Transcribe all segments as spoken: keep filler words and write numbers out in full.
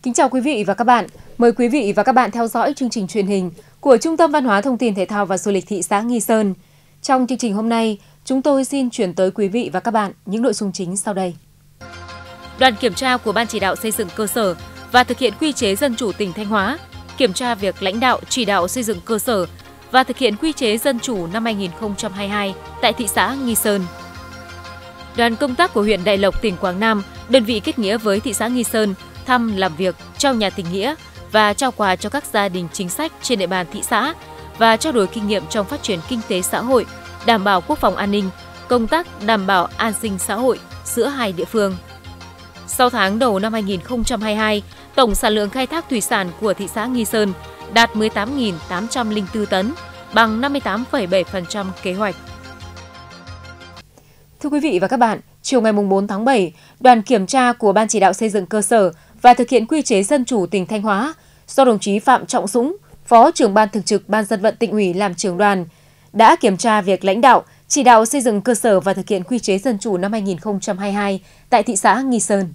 Kính chào quý vị và các bạn. Mời quý vị và các bạn theo dõi chương trình truyền hình của Trung tâm Văn hóa Thông tin Thể thao và Du lịch thị xã Nghi Sơn. Trong chương trình hôm nay, chúng tôi xin chuyển tới quý vị và các bạn những nội dung chính sau đây. Đoàn kiểm tra của Ban chỉ đạo xây dựng cơ sở và thực hiện quy chế dân chủ tỉnh Thanh Hóa kiểm tra việc lãnh đạo chỉ đạo xây dựng cơ sở và thực hiện quy chế dân chủ năm hai nghìn không trăm hai mươi hai tại thị xã Nghi Sơn. Đoàn công tác của huyện Đại Lộc, tỉnh Quảng Nam, đơn vị kết nghĩa với thị xã Nghi Sơn, thăm làm việc, trao nhà tình nghĩa và trao quà cho các gia đình chính sách trên địa bàn thị xã và trao đổi kinh nghiệm trong phát triển kinh tế xã hội, đảm bảo quốc phòng an ninh, công tác đảm bảo an sinh xã hội giữa hai địa phương. Sau tháng đầu năm hai nghìn không trăm hai mươi hai, tổng sản lượng khai thác thủy sản của thị xã Nghi Sơn đạt mười tám nghìn tám trăm lẻ bốn tấn, bằng năm mươi tám phẩy bảy phần trăm kế hoạch. Thưa quý vị và các bạn, chiều ngày bốn tháng bảy, đoàn kiểm tra của Ban chỉ đạo xây dựng cơ sở và thực hiện quy chế dân chủ tỉnh Thanh Hóa do đồng chí Phạm Trọng Dũng, Phó trưởng Ban thường trực Ban Dân vận Tỉnh ủy làm trưởng đoàn, đã kiểm tra việc lãnh đạo, chỉ đạo xây dựng cơ sở và thực hiện quy chế dân chủ năm hai nghìn không trăm hai mươi hai tại thị xã Nghi Sơn.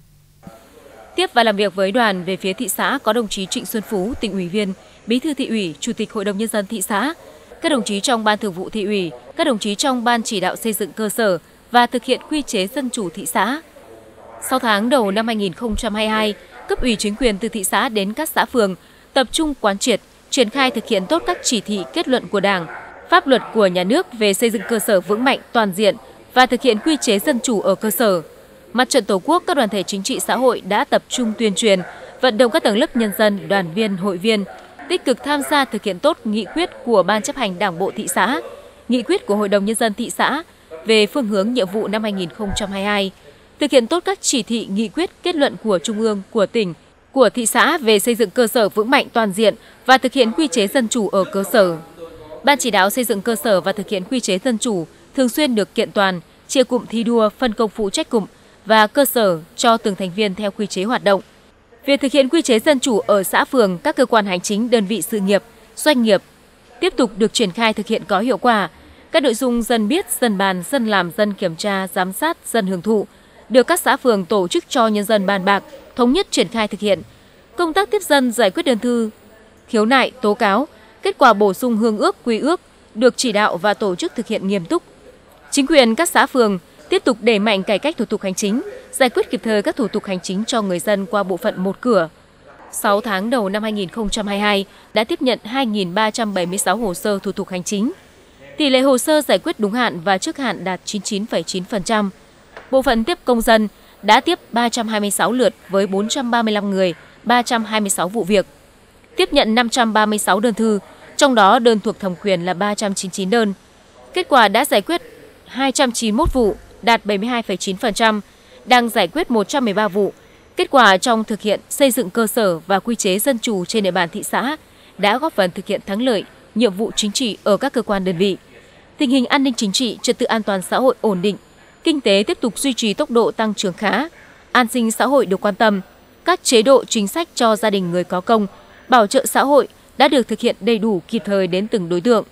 Tiếp và làm việc với đoàn về phía thị xã có đồng chí Trịnh Xuân Phú, Tỉnh ủy viên, Bí thư Thị ủy, Chủ tịch Hội đồng Nhân dân thị xã, các đồng chí trong Ban Thường vụ Thị ủy, các đồng chí trong Ban chỉ đạo xây dựng cơ sở và thực hiện quy chế dân chủ thị xã. Sau tháng đầu năm hai nghìn không trăm hai mươi hai, cấp ủy chính quyền từ thị xã đến các xã phường tập trung quán triệt, triển khai thực hiện tốt các chỉ thị kết luận của Đảng, pháp luật của nhà nước về xây dựng cơ sở vững mạnh toàn diện và thực hiện quy chế dân chủ ở cơ sở. Mặt trận Tổ quốc, các đoàn thể chính trị xã hội đã tập trung tuyên truyền, vận động các tầng lớp nhân dân, đoàn viên, hội viên tích cực tham gia thực hiện tốt nghị quyết của Ban chấp hành Đảng bộ thị xã, nghị quyết của Hội đồng Nhân dân thị xã về phương hướng nhiệm vụ năm hai nghìn không trăm hai mươi hai, thực hiện tốt các chỉ thị, nghị quyết, kết luận của Trung ương, của tỉnh, của thị xã về xây dựng cơ sở vững mạnh toàn diện và thực hiện quy chế dân chủ ở cơ sở. Ban chỉ đạo xây dựng cơ sở và thực hiện quy chế dân chủ thường xuyên được kiện toàn, chia cụm thi đua, phân công phụ trách cụm và cơ sở cho từng thành viên theo quy chế hoạt động. Việc thực hiện quy chế dân chủ ở xã phường, các cơ quan hành chính, đơn vị sự nghiệp, doanh nghiệp tiếp tục được triển khai thực hiện có hiệu quả. Các nội dung dân biết, dân bàn, dân làm, dân kiểm tra, giám sát, dân hưởng thụ được các xã phường tổ chức cho nhân dân bàn bạc, thống nhất triển khai thực hiện. Công tác tiếp dân, giải quyết đơn thư, khiếu nại, tố cáo, kết quả bổ sung hương ước, quy ước được chỉ đạo và tổ chức thực hiện nghiêm túc. Chính quyền các xã phường tiếp tục đẩy mạnh cải cách thủ tục hành chính, giải quyết kịp thời các thủ tục hành chính cho người dân qua bộ phận một cửa. sáu tháng đầu năm hai nghìn không trăm hai mươi hai đã tiếp nhận hai nghìn ba trăm bảy mươi sáu hồ sơ thủ tục hành chính. Tỷ lệ hồ sơ giải quyết đúng hạn và trước hạn đạt chín mươi chín phẩy chín phần trăm. Bộ phận tiếp công dân đã tiếp ba trăm hai mươi sáu lượt với bốn trăm ba mươi lăm người, ba trăm hai mươi sáu vụ việc. Tiếp nhận năm trăm ba mươi sáu đơn thư, trong đó đơn thuộc thẩm quyền là ba trăm chín mươi chín đơn. Kết quả đã giải quyết hai trăm chín mươi mốt vụ, đạt bảy mươi hai phẩy chín phần trăm, đang giải quyết một trăm mười ba vụ. Kết quả trong thực hiện xây dựng cơ sở và quy chế dân chủ trên địa bàn thị xã đã góp phần thực hiện thắng lợi nhiệm vụ chính trị ở các cơ quan đơn vị. Tình hình an ninh chính trị, trật tự an toàn xã hội ổn định, kinh tế tiếp tục duy trì tốc độ tăng trưởng khá, an sinh xã hội được quan tâm, các chế độ chính sách cho gia đình người có công, bảo trợ xã hội đã được thực hiện đầy đủ kịp thời đến từng đối tượng.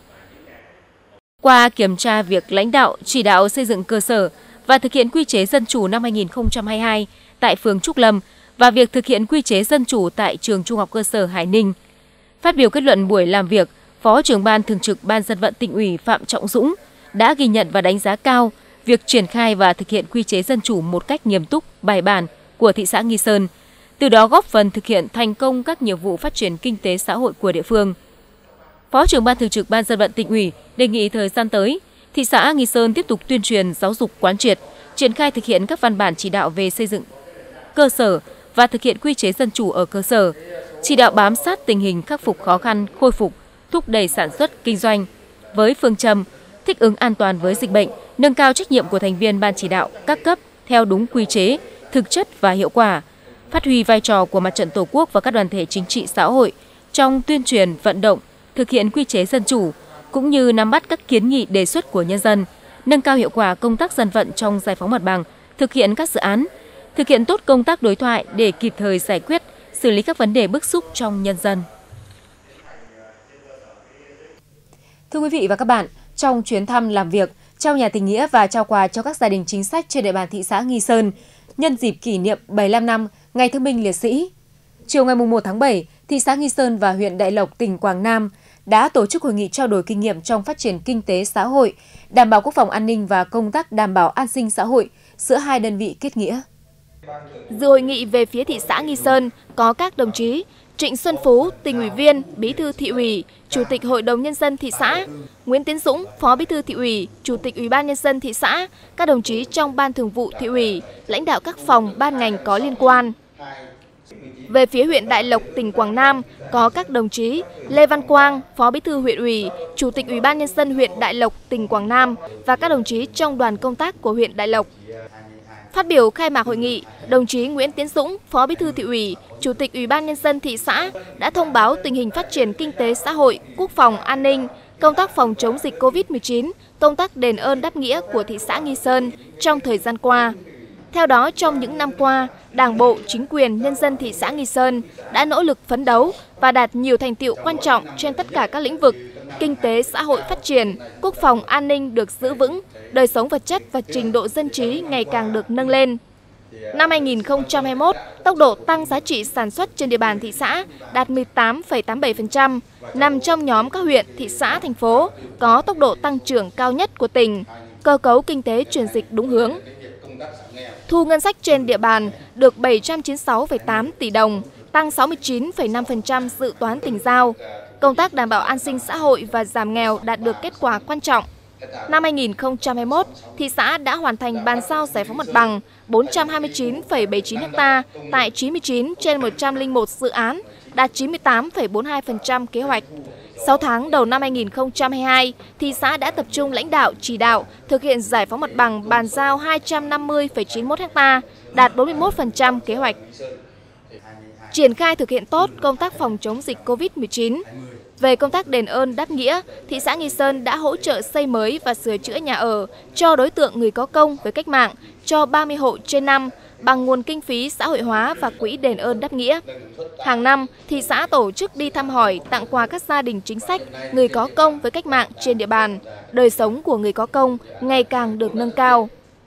Qua kiểm tra việc lãnh đạo, chỉ đạo xây dựng cơ sở và thực hiện quy chế dân chủ năm hai nghìn không trăm hai mươi hai tại phường Trúc Lâm và việc thực hiện quy chế dân chủ tại trường Trung học cơ sở Hải Ninh. Phát biểu kết luận buổi làm việc, Phó trưởng Ban thường trực Ban Dân vận Tỉnh ủy Phạm Trọng Dũng đã ghi nhận và đánh giá cao việc triển khai và thực hiện quy chế dân chủ một cách nghiêm túc, bài bản của thị xã Nghi Sơn, từ đó góp phần thực hiện thành công các nhiệm vụ phát triển kinh tế xã hội của địa phương. Phó trưởng Ban thường trực Ban Dân vận Tỉnh ủy đề nghị thời gian tới, thị xã Nghi Sơn tiếp tục tuyên truyền, giáo dục quán triệt, triển khai thực hiện các văn bản chỉ đạo về xây dựng cơ sở và thực hiện quy chế dân chủ ở cơ sở, chỉ đạo bám sát tình hình, khắc phục khó khăn, khôi phục, thúc đẩy sản xuất kinh doanh với phương châm thích ứng an toàn với dịch bệnh, nâng cao trách nhiệm của thành viên ban chỉ đạo các cấp theo đúng quy chế, thực chất và hiệu quả, phát huy vai trò của Mặt trận Tổ quốc và các đoàn thể chính trị xã hội trong tuyên truyền, vận động, thực hiện quy chế dân chủ, cũng như nắm bắt các kiến nghị đề xuất của nhân dân, nâng cao hiệu quả công tác dân vận trong giải phóng mặt bằng, thực hiện các dự án, thực hiện tốt công tác đối thoại để kịp thời giải quyết, xử lý các vấn đề bức xúc trong nhân dân. Thưa quý vị và các bạn, trong chuyến thăm làm việc, trao nhà tình nghĩa và trao quà cho các gia đình chính sách trên địa bàn thị xã Nghi Sơn, nhân dịp kỷ niệm bảy mươi lăm năm Ngày Thương binh Liệt sĩ, Chiều ngày một tháng bảy, thị xã Nghi Sơn và huyện Đại Lộc, tỉnh Quảng Nam đã tổ chức hội nghị trao đổi kinh nghiệm trong phát triển kinh tế xã hội, đảm bảo quốc phòng an ninh và công tác đảm bảo an sinh xã hội giữa hai đơn vị kết nghĩa. Dự hội nghị về phía thị xã Nghi Sơn có các đồng chí Trịnh Xuân Phú, tỉnh ủy viên, bí thư thị ủy, chủ tịch Hội đồng Nhân dân thị xã, Nguyễn Tiến Dũng, phó bí thư thị ủy, chủ tịch Ủy ban Nhân dân thị xã, các đồng chí trong ban thường vụ thị ủy, lãnh đạo các phòng, ban ngành có liên quan. Về phía huyện Đại Lộc, tỉnh Quảng Nam có các đồng chí Lê Văn Quang, phó bí thư huyện ủy, chủ tịch Ủy ban Nhân dân huyện Đại Lộc, tỉnh Quảng Nam và các đồng chí trong đoàn công tác của huyện Đại Lộc. Phát biểu khai mạc hội nghị, đồng chí Nguyễn Tiến Dũng, phó bí thư thị ủy, chủ tịch Ủy ban Nhân dân thị xã đã thông báo tình hình phát triển kinh tế xã hội, quốc phòng, an ninh, công tác phòng chống dịch Covid mười chín, công tác đền ơn đáp nghĩa của thị xã Nghi Sơn trong thời gian qua. Theo đó, trong những năm qua, Đảng bộ, chính quyền, nhân dân thị xã Nghi Sơn đã nỗ lực phấn đấu và đạt nhiều thành tựu quan trọng trên tất cả các lĩnh vực. Kinh tế xã hội phát triển, quốc phòng an ninh được giữ vững, đời sống vật chất và trình độ dân trí ngày càng được nâng lên. Năm hai nghìn không trăm hai mươi mốt, tốc độ tăng giá trị sản xuất trên địa bàn thị xã đạt mười tám phẩy tám mươi bảy phần trăm, nằm trong nhóm các huyện, thị xã, thành phố có tốc độ tăng trưởng cao nhất của tỉnh, cơ cấu kinh tế chuyển dịch đúng hướng. Thu ngân sách trên địa bàn được bảy trăm chín mươi sáu phẩy tám tỷ đồng, tăng sáu mươi chín phẩy năm phần trăm dự toán tỉnh giao. Công tác đảm bảo an sinh xã hội và giảm nghèo đạt được kết quả quan trọng. Năm hai nghìn không trăm hai mươi mốt, thị xã đã hoàn thành bàn giao giải phóng mặt bằng bốn trăm hai mươi chín phẩy bảy mươi chín ha tại chín mươi chín trên một trăm lẻ một dự án, đạt chín mươi tám phẩy bốn mươi hai phần trăm kế hoạch. sáu tháng đầu năm hai nghìn không trăm hai mươi hai, thị xã đã tập trung lãnh đạo, chỉ đạo, thực hiện giải phóng mặt bằng bàn giao hai trăm năm mươi phẩy chín mươi mốt ha, đạt bốn mươi mốt phần trăm kế hoạch. Triển khai thực hiện tốt công tác phòng chống dịch Covid mười chín. Về công tác đền ơn đáp nghĩa, thị xã Nghi Sơn đã hỗ trợ xây mới và sửa chữa nhà ở cho đối tượng người có công với cách mạng cho ba mươi hộ trên năm bằng nguồn kinh phí xã hội hóa và quỹ đền ơn đáp nghĩa. Hàng năm, thị xã tổ chức đi thăm hỏi, tặng quà các gia đình chính sách, người có công với cách mạng trên địa bàn. Đời sống của người có công ngày càng được nâng cao.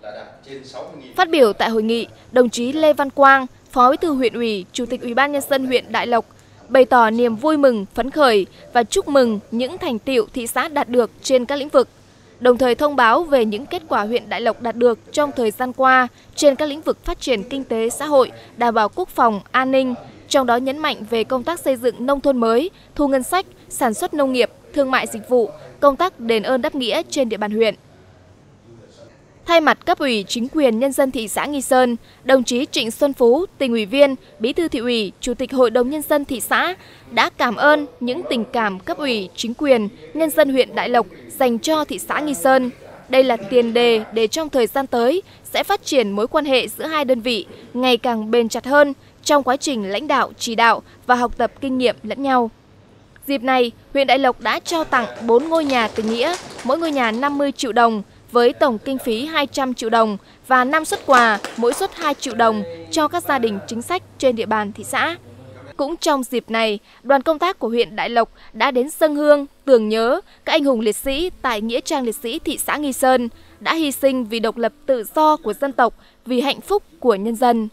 Phát biểu tại hội nghị, đồng chí Lê Văn Quang, phó bí thư huyện ủy, chủ tịch Ủy ban Nhân dân huyện Đại Lộc bày tỏ niềm vui mừng, phấn khởi và chúc mừng những thành tựu thị xã đạt được trên các lĩnh vực, đồng thời thông báo về những kết quả huyện Đại Lộc đạt được trong thời gian qua trên các lĩnh vực phát triển kinh tế xã hội, đảm bảo quốc phòng, an ninh, trong đó nhấn mạnh về công tác xây dựng nông thôn mới, thu ngân sách, sản xuất nông nghiệp, thương mại dịch vụ, công tác đền ơn đáp nghĩa trên địa bàn huyện. Thay mặt cấp ủy chính quyền nhân dân thị xã Nghi Sơn, đồng chí Trịnh Xuân Phú, tỉnh ủy viên, bí thư thị ủy, chủ tịch Hội đồng Nhân dân thị xã đã cảm ơn những tình cảm cấp ủy chính quyền nhân dân huyện Đại Lộc dành cho thị xã Nghi Sơn. Đây là tiền đề để trong thời gian tới sẽ phát triển mối quan hệ giữa hai đơn vị ngày càng bền chặt hơn trong quá trình lãnh đạo, chỉ đạo và học tập kinh nghiệm lẫn nhau. Dịp này, huyện Đại Lộc đã trao tặng bốn ngôi nhà tình nghĩa, mỗi ngôi nhà năm mươi triệu đồng, với tổng kinh phí hai trăm triệu đồng và năm suất quà, mỗi suất hai triệu đồng cho các gia đình chính sách trên địa bàn thị xã. Cũng trong dịp này, đoàn công tác của huyện Đại Lộc đã đến dâng hương, tưởng nhớ các anh hùng liệt sĩ tại Nghĩa trang liệt sĩ thị xã Nghi Sơn đã hy sinh vì độc lập tự do của dân tộc, vì hạnh phúc của nhân dân.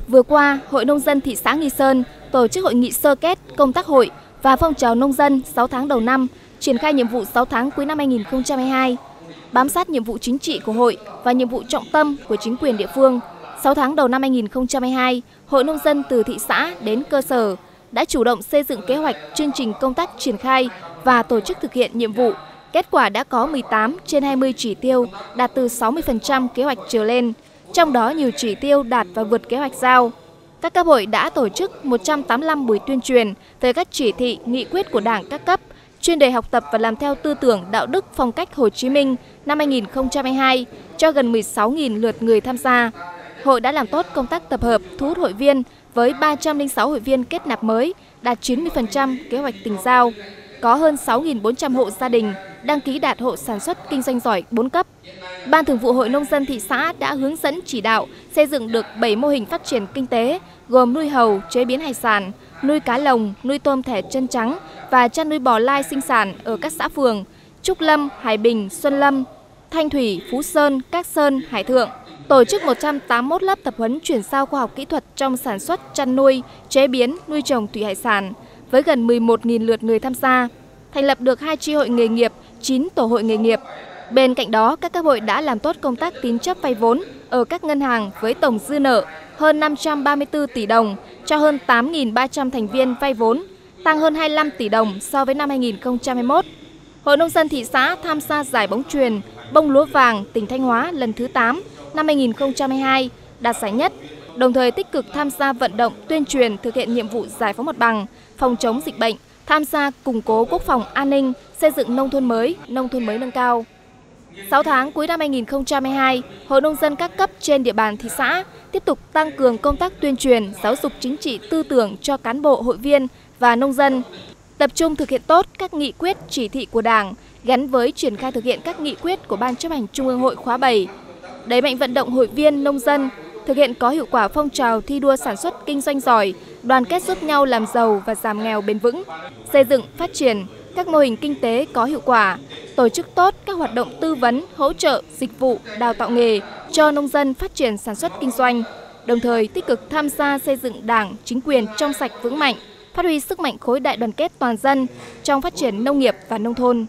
Vừa qua, Hội Nông dân thị xã Nghi Sơn tổ chức hội nghị sơ kết công tác hội và phong trào nông dân sáu tháng đầu năm, triển khai nhiệm vụ sáu tháng cuối năm hai nghìn không trăm hai mươi hai. Bám sát nhiệm vụ chính trị của hội và nhiệm vụ trọng tâm của chính quyền địa phương, sáu tháng đầu năm hai nghìn không trăm hai mươi hai, Hội Nông dân từ thị xã đến cơ sở đã chủ động xây dựng kế hoạch, chương trình công tác triển khai và tổ chức thực hiện nhiệm vụ. Kết quả đã có mười tám trên hai mươi chỉ tiêu, đạt từ sáu mươi phần trăm kế hoạch trở lên, trong đó nhiều chỉ tiêu đạt và vượt kế hoạch giao. Các cấp hội đã tổ chức một trăm tám mươi lăm buổi tuyên truyền về các chỉ thị, nghị quyết của Đảng các cấp, chuyên đề học tập và làm theo tư tưởng đạo đức phong cách Hồ Chí Minh năm hai nghìn không trăm hai mươi hai cho gần mười sáu nghìn lượt người tham gia. Hội đã làm tốt công tác tập hợp, thu hút hội viên với ba trăm lẻ sáu hội viên kết nạp mới, đạt chín mươi phần trăm kế hoạch tỉnh giao. Có hơn sáu nghìn bốn trăm hộ gia đình đăng ký đạt hộ sản xuất kinh doanh giỏi bốn cấp. Ban Thường vụ Hội Nông dân thị xã đã hướng dẫn chỉ đạo xây dựng được bảy mô hình phát triển kinh tế, gồm nuôi hầu, chế biến hải sản, nuôi cá lồng, nuôi tôm thẻ chân trắng và chăn nuôi bò lai sinh sản ở các xã phường Trúc Lâm, Hải Bình, Xuân Lâm, Thanh Thủy, Phú Sơn, Các Sơn, Hải Thượng. Tổ chức một trăm tám mươi mốt lớp tập huấn chuyển giao khoa học kỹ thuật trong sản xuất, chăn nuôi, chế biến, nuôi trồng thủy hải sản với gần mười một nghìn lượt người tham gia. Thành lập được hai chi hội nghề nghiệp, chín tổ hội nghề nghiệp. Bên cạnh đó, các cấp hội đã làm tốt công tác tín chấp vay vốn ở các ngân hàng với tổng dư nợ hơn năm trăm ba mươi tư tỷ đồng cho hơn tám nghìn ba trăm thành viên vay vốn, tăng hơn hai mươi lăm tỷ đồng so với năm hai nghìn không trăm hai mươi mốt. Hội Nông dân thị xã tham gia giải bóng chuyền bông lúa vàng tỉnh Thanh Hóa lần thứ tám năm hai nghìn không trăm hai mươi hai, đạt giải nhất, đồng thời tích cực tham gia vận động tuyên truyền thực hiện nhiệm vụ giải phóng mặt bằng, phòng chống dịch bệnh, tham gia củng cố quốc phòng an ninh, xây dựng nông thôn mới, nông thôn mới nâng cao. sáu tháng cuối năm hai nghìn không trăm hai mươi hai, Hội Nông dân các cấp trên địa bàn thị xã tiếp tục tăng cường công tác tuyên truyền, giáo dục chính trị tư tưởng cho cán bộ, hội viên và nông dân, tập trung thực hiện tốt các nghị quyết, chỉ thị của Đảng gắn với triển khai thực hiện các nghị quyết của Ban chấp hành Trung ương Hội khóa bảy, đẩy mạnh vận động hội viên nông dân thực hiện có hiệu quả phong trào thi đua sản xuất kinh doanh giỏi, đoàn kết giúp nhau làm giàu và giảm nghèo bền vững, xây dựng, phát triển các mô hình kinh tế có hiệu quả, tổ chức tốt các hoạt động tư vấn, hỗ trợ, dịch vụ, đào tạo nghề cho nông dân phát triển sản xuất kinh doanh, đồng thời tích cực tham gia xây dựng Đảng, chính quyền trong sạch vững mạnh, phát huy sức mạnh khối đại đoàn kết toàn dân trong phát triển nông nghiệp và nông thôn.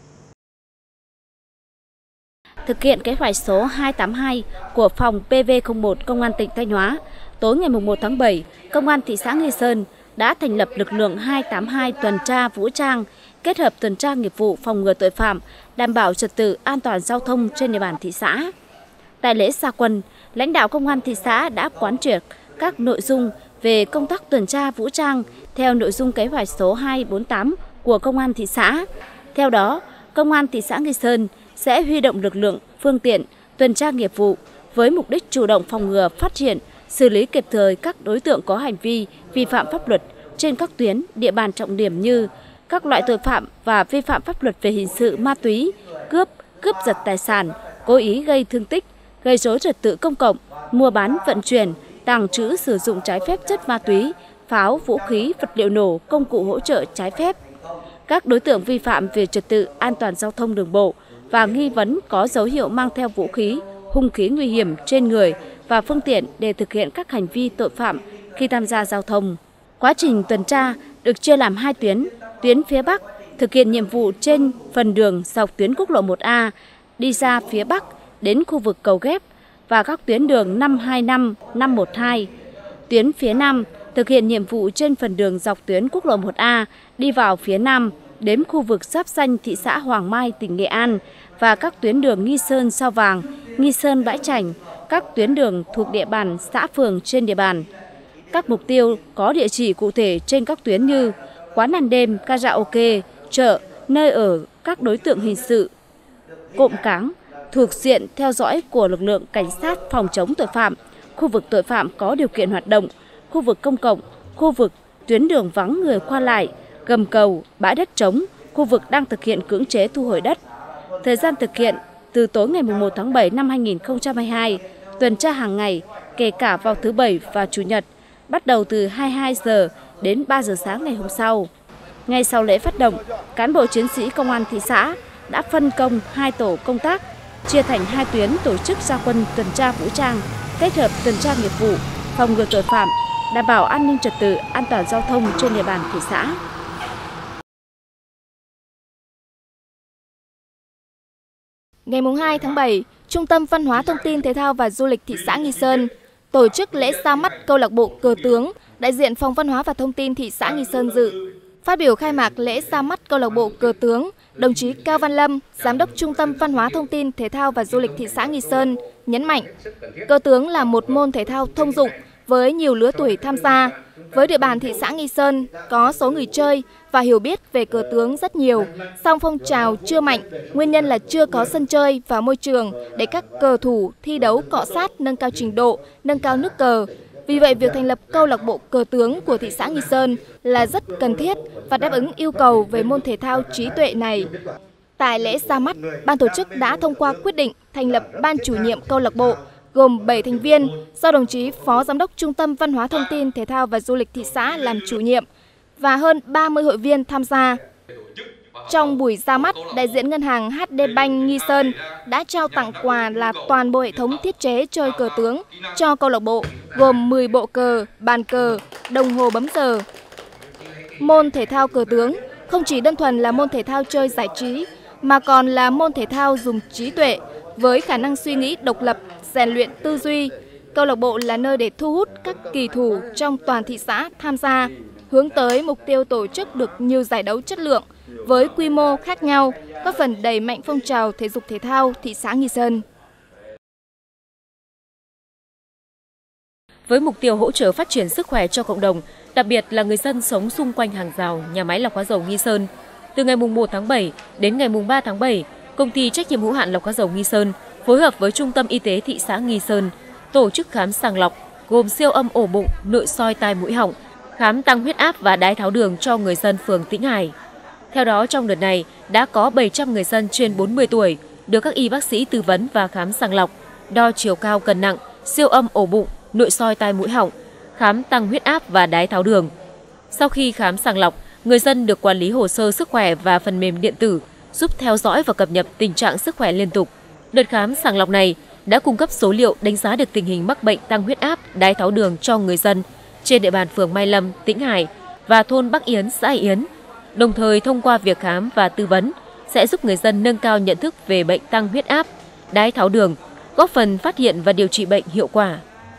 Thực hiện kế hoạch số hai tám hai của phòng P V không một Công an tỉnh Thanh Hóa, tối ngày mùng một tháng bảy, Công an thị xã Nghi Sơn đã thành lập lực lượng hai tám hai tuần tra vũ trang, kết hợp tuần tra nghiệp vụ phòng ngừa tội phạm, đảm bảo trật tự an toàn giao thông trên địa bàn thị xã. Tại lễ ra quân, lãnh đạo Công an thị xã đã quán triệt các nội dung về công tác tuần tra vũ trang theo nội dung kế hoạch số hai bốn tám của Công an thị xã. Theo đó, Công an thị xã Nghi Sơn sẽ huy động lực lượng, phương tiện, tuần tra nghiệp vụ với mục đích chủ động phòng ngừa, phát hiện, xử lý kịp thời các đối tượng có hành vi vi phạm pháp luật trên các tuyến, địa bàn trọng điểm như các loại tội phạm và vi phạm pháp luật về hình sự, ma túy, cướp, cướp giật tài sản, cố ý gây thương tích, gây rối trật tự công cộng, mua bán, vận chuyển, tàng trữ, sử dụng trái phép chất ma túy, pháo, vũ khí, vật liệu nổ, công cụ hỗ trợ trái phép. Các đối tượng vi phạm về trật tự an toàn giao thông đường bộ và nghi vấn có dấu hiệu mang theo vũ khí, hung khí nguy hiểm trên người và phương tiện để thực hiện các hành vi tội phạm khi tham gia giao thông. Quá trình tuần tra được chia làm hai tuyến. Tuyến phía Bắc thực hiện nhiệm vụ trên phần đường dọc tuyến quốc lộ một A đi ra phía Bắc đến khu vực cầu Ghép và các tuyến đường năm hai năm, năm một hai. Tuyến phía Nam thực hiện nhiệm vụ trên phần đường dọc tuyến quốc lộ một A đi vào phía Nam đến khu vực giáp ranh thị xã Hoàng Mai, tỉnh Nghệ An và các tuyến đường Nghi Sơn, Sao Vàng, Nghi Sơn, Bãi Trành, các tuyến đường thuộc địa bàn xã phường trên địa bàn. Các mục tiêu có địa chỉ cụ thể trên các tuyến như quán ăn đêm, karaoke, chợ, nơi ở các đối tượng hình sự, cụm cảng thuộc diện theo dõi của lực lượng cảnh sát phòng chống tội phạm, khu vực tội phạm có điều kiện hoạt động, khu vực công cộng, khu vực tuyến đường vắng người qua lại, gầm cầu, bãi đất trống, khu vực đang thực hiện cưỡng chế thu hồi đất. Thời gian thực hiện từ tối ngày mùng một tháng bảy năm hai nghìn không trăm hai mươi hai, tuần tra hàng ngày, kể cả vào thứ Bảy và Chủ nhật, bắt đầu từ hai mươi hai giờ đến ba giờ sáng ngày hôm sau. Ngay sau lễ phát động, cán bộ chiến sĩ công an thị xã đã phân công hai tổ công tác, chia thành hai tuyến tổ chức ra quân tuần tra vũ trang, kết hợp tuần tra nghiệp vụ, phòng ngừa tội phạm, đảm bảo an ninh trật tự, an toàn giao thông trên địa bàn thị xã. Ngày hai tháng bảy, Trung tâm Văn hóa Thông tin Thể thao và Du lịch thị xã Nghi Sơn tổ chức lễ ra mắt câu lạc bộ cờ tướng, đại diện Phòng Văn hóa và Thông tin thị xã Nghi Sơn dự. Phát biểu khai mạc lễ ra mắt câu lạc bộ cờ tướng, đồng chí Cao Văn Lâm, Giám đốc Trung tâm Văn hóa Thông tin Thể thao và Du lịch thị xã Nghi Sơn nhấn mạnh, cờ tướng là một môn thể thao thông dụng với nhiều lứa tuổi tham gia. Với địa bàn thị xã Nghi Sơn có số người chơi và hiểu biết về cờ tướng rất nhiều, song phong trào chưa mạnh, nguyên nhân là chưa có sân chơi và môi trường để các cờ thủ thi đấu cọ sát, nâng cao trình độ, nâng cao nước cờ. Vì vậy, việc thành lập câu lạc bộ cờ tướng của thị xã Nghi Sơn là rất cần thiết và đáp ứng yêu cầu về môn thể thao trí tuệ này. Tại lễ ra mắt, ban tổ chức đã thông qua quyết định thành lập ban chủ nhiệm câu lạc bộ gồm bảy thành viên do đồng chí Phó Giám đốc Trung tâm Văn hóa Thông tin Thể thao và Du lịch thị xã làm chủ nhiệm và hơn ba mươi hội viên tham gia. Trong buổi ra mắt, đại diện ngân hàng hát đê Bank Nghi Sơn đã trao tặng quà là toàn bộ hệ thống thiết chế chơi cờ tướng cho câu lạc bộ, gồm mười bộ cờ, bàn cờ, đồng hồ bấm giờ. Môn thể thao cờ tướng không chỉ đơn thuần là môn thể thao chơi giải trí, mà còn là môn thể thao dùng trí tuệ với khả năng suy nghĩ độc lập, rèn luyện tư duy. Câu lạc bộ là nơi để thu hút các kỳ thủ trong toàn thị xã tham gia, hướng tới mục tiêu tổ chức được nhiều giải đấu chất lượng với quy mô khác nhau, góp phần đẩy mạnh phong trào thể dục thể thao thị xã Nghi Sơn. Với mục tiêu hỗ trợ phát triển sức khỏe cho cộng đồng, đặc biệt là người dân sống xung quanh hàng rào nhà máy lọc hóa dầu Nghi Sơn, từ ngày một tháng bảy đến ngày ba tháng bảy, công ty trách nhiệm hữu hạn lọc hóa dầu Nghi Sơn phối hợp với Trung tâm Y tế thị xã Nghi Sơn tổ chức khám sàng lọc gồm siêu âm ổ bụng, nội soi tai mũi họng, khám tăng huyết áp và đái tháo đường cho người dân phường Tĩnh Hải. Theo đó, trong đợt này đã có bảy trăm người dân trên bốn mươi tuổi được các y bác sĩ tư vấn và khám sàng lọc, đo chiều cao cân nặng, siêu âm ổ bụng, nội soi tai mũi họng, khám tăng huyết áp và đái tháo đường. Sau khi khám sàng lọc, người dân được quản lý hồ sơ sức khỏe và phần mềm điện tử giúp theo dõi và cập nhật tình trạng sức khỏe liên tục. Đợt khám sàng lọc này đã cung cấp số liệu đánh giá được tình hình mắc bệnh tăng huyết áp, đái tháo đường cho người dân trên địa bàn phường Mai Lâm, Tĩnh Hải và thôn Bắc Yến, xã Yến. Đồng thời thông qua việc khám và tư vấn sẽ giúp người dân nâng cao nhận thức về bệnh tăng huyết áp, đái tháo đường, góp phần phát hiện và điều trị bệnh hiệu quả.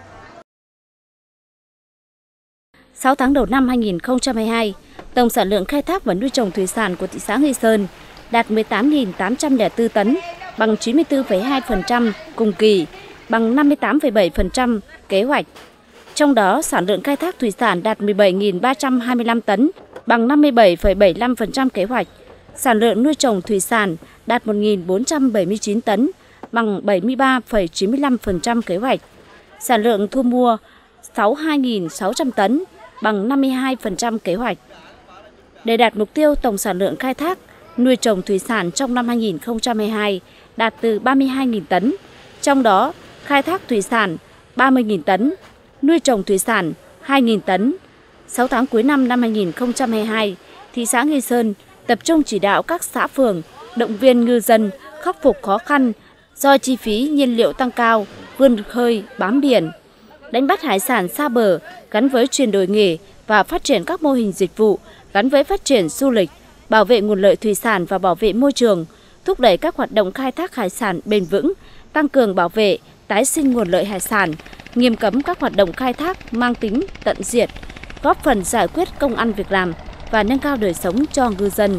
sáu tháng đầu năm hai nghìn không trăm hai mươi hai, tổng sản lượng khai thác và nuôi trồng thủy sản của thị xã Nghi Sơn đạt mười tám nghìn tám trăm lẻ bốn tấn, bằng chín mươi tư phẩy hai phần trăm cùng kỳ, bằng năm mươi tám phẩy bảy phần trăm kế hoạch. Trong đó, sản lượng khai thác thủy sản đạt mười bảy nghìn ba trăm hai mươi lăm tấn, bằng năm mươi bảy phẩy bảy mươi lăm phần trăm kế hoạch. Sản lượng nuôi trồng thủy sản đạt một nghìn bốn trăm bảy mươi chín tấn, bằng bảy mươi ba phẩy chín mươi lăm phần trăm kế hoạch. Sản lượng thu mua sáu mươi hai nghìn sáu trăm tấn, bằng năm mươi hai phần trăm kế hoạch. Để đạt mục tiêu tổng sản lượng khai thác, nuôi trồng thủy sản trong năm hai nghìn không trăm hai mươi hai đạt từ ba mươi hai nghìn tấn, trong đó khai thác thủy sản ba mươi nghìn tấn, nuôi trồng thủy sản hai nghìn tấn. sáu tháng cuối năm năm hai nghìn không trăm hai mươi hai, thị xã Nghi Sơn tập trung chỉ đạo các xã phường động viên ngư dân khắc phục khó khăn do chi phí nhiên liệu tăng cao, vươn khơi, bám biển, đánh bắt hải sản xa bờ gắn với chuyển đổi nghề và phát triển các mô hình dịch vụ gắn với phát triển du lịch, bảo vệ nguồn lợi thủy sản và bảo vệ môi trường, thúc đẩy các hoạt động khai thác hải sản bền vững, tăng cường bảo vệ, tái sinh nguồn lợi hải sản, nghiêm cấm các hoạt động khai thác mang tính tận diệt, góp phần giải quyết công ăn việc làm và nâng cao đời sống cho ngư dân.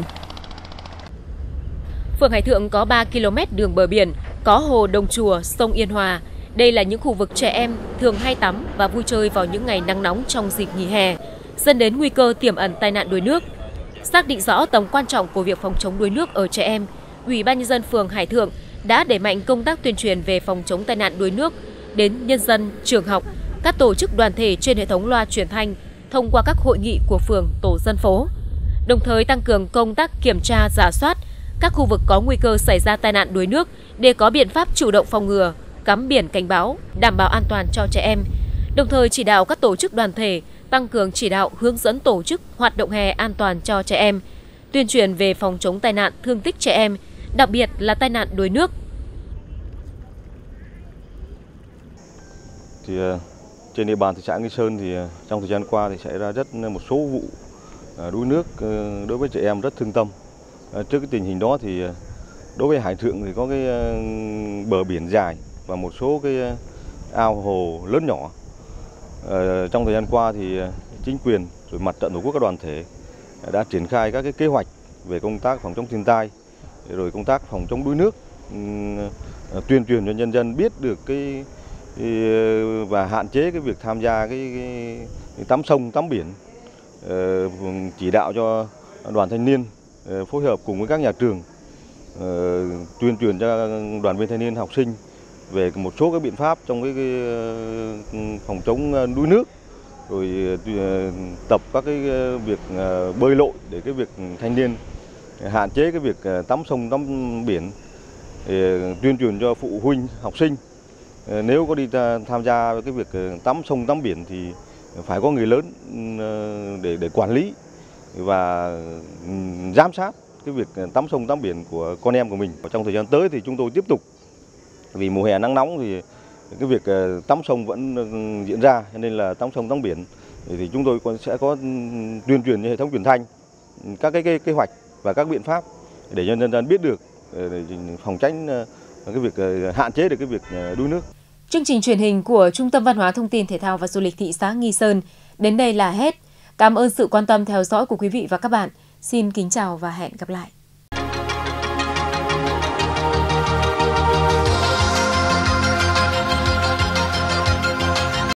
Phường Hải Thượng có ba ki lô mét đường bờ biển, có hồ Đồng Chùa, sông Yên Hòa. Đây là những khu vực trẻ em thường hay tắm và vui chơi vào những ngày nắng nóng trong dịp nghỉ hè, dẫn đến nguy cơ tiềm ẩn tai nạn đuối nước. Xác định rõ tầm quan trọng của việc phòng chống đuối nước ở trẻ em, Ủy ban nhân dân phường Hải Thượng đã đẩy mạnh công tác tuyên truyền về phòng chống tai nạn đuối nước đến nhân dân, trường học, các tổ chức đoàn thể trên hệ thống loa truyền thanh thông qua các hội nghị của phường, tổ dân phố. Đồng thời tăng cường công tác kiểm tra, rà soát các khu vực có nguy cơ xảy ra tai nạn đuối nước để có biện pháp chủ động phòng ngừa, cắm biển cảnh báo, đảm bảo an toàn cho trẻ em. Đồng thời chỉ đạo các tổ chức đoàn thể tăng cường chỉ đạo hướng dẫn tổ chức hoạt động hè an toàn cho trẻ em, tuyên truyền về phòng chống tai nạn thương tích trẻ em, đặc biệt là tai nạn đuối nước. Thì Trên địa bàn thị xã Nghi Sơn thì trong thời gian qua thì xảy ra rất một số vụ đuối nước đối với trẻ em rất thương tâm. Trước cái tình hình đó thì đối với Hải Thượng thì có cái bờ biển dài và một số cái ao hồ lớn nhỏ. Trong thời gian qua thì chính quyền rồi mặt trận tổ quốc các đoàn thể đã triển khai các cái kế hoạch về công tác phòng chống thiên tai, rồi công tác phòng chống đuối nước, tuyên truyền cho nhân dân biết được cái và hạn chế cái việc tham gia cái, cái, cái tắm sông tắm biển, chỉ đạo cho đoàn thanh niên phối hợp cùng với các nhà trường tuyên truyền cho đoàn viên thanh niên học sinh về một số các biện pháp trong cái, cái phòng chống đuối nước, rồi tập các cái việc bơi lội để cái việc thanh niên hạn chế cái việc tắm sông tắm biển, tuyên truyền cho phụ huynh học sinh nếu có đi tham gia cái việc tắm sông tắm biển thì phải có người lớn để để quản lý và giám sát cái việc tắm sông tắm biển của con em của mình. Trong thời gian tới thì chúng tôi tiếp tục, vì mùa hè nắng nóng thì cái việc tắm sông vẫn diễn ra, cho nên là tắm sông tắm biển thì chúng tôi sẽ có tuyên truyền như hệ thống truyền thanh các cái, cái kế hoạch và các biện pháp để cho nhân dân biết được, để phòng tránh cái việc hạn chế được cái việc đuối nước. Chương trình truyền hình của Trung tâm Văn hóa Thông tin Thể thao và Du lịch thị xã Nghi Sơn đến đây là hết. Cảm ơn sự quan tâm theo dõi của quý vị và các bạn. Xin kính chào và hẹn gặp lại.